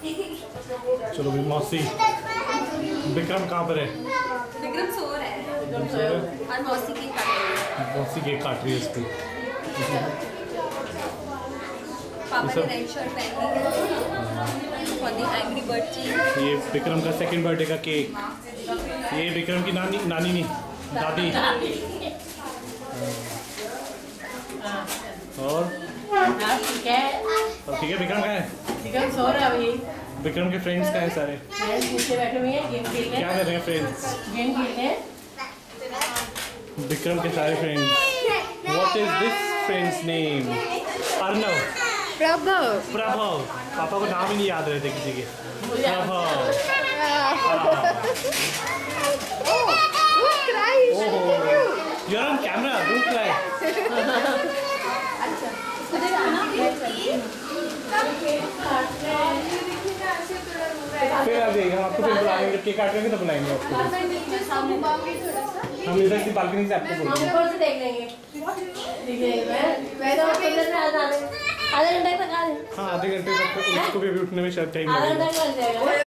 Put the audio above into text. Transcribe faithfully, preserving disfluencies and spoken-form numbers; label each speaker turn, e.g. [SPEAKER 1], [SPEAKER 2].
[SPEAKER 1] चलो भी मौसी। विक्रम कहाँ पर है?
[SPEAKER 2] विक्रम सो रहा है और मौसी केक काट रही है।
[SPEAKER 1] मौसी केक काट रही है इसकी।
[SPEAKER 2] पापा ने रेड शर्ट पहनी है फॉर द एंग्री बर्ड चीज।
[SPEAKER 1] ये विक्रम का सेकंड बर्थडे का केक। ये विक्रम की नानी नानी नहीं दादी। और
[SPEAKER 3] ठीक है
[SPEAKER 1] और ठीक है। विक्रम कहाँ है?
[SPEAKER 3] विक्रम सो रहा है अभी।
[SPEAKER 1] विक्रम के फ्रेंड्स कहाँ हैं सारे?
[SPEAKER 3] नीचे बैठे हुए हैं, गेम खेल रहे
[SPEAKER 1] क्या
[SPEAKER 3] हैं।
[SPEAKER 1] कर रहे हैं फ्रेंड्स?
[SPEAKER 3] गेम खेल रहे हैं।
[SPEAKER 1] विक्रम के सारे friends. What is this friends name? Arnav.
[SPEAKER 4] Prabhav.
[SPEAKER 1] Prabhav. पापा को नाम ही नहीं याद रहते किसी के। Prabhav. You are on camera, don't cry. फिर अभी हम आपको फिर बुलाएंगे, जब केक काटेंगे तो बुलाएंगे आपको। हम इधर की बालकनी से आपको बोलेंगे।
[SPEAKER 3] ऊपर से देख लेंगे। ठीक है, मैं मैं तो अंदर में आ जाने आधे घंटे तक आ जाए।
[SPEAKER 1] हाँ आधे घंटे तक उसको भी उठने में शायद टाइम
[SPEAKER 3] आधा
[SPEAKER 1] लगेगा।
[SPEAKER 3] घंटा लग जाएगा।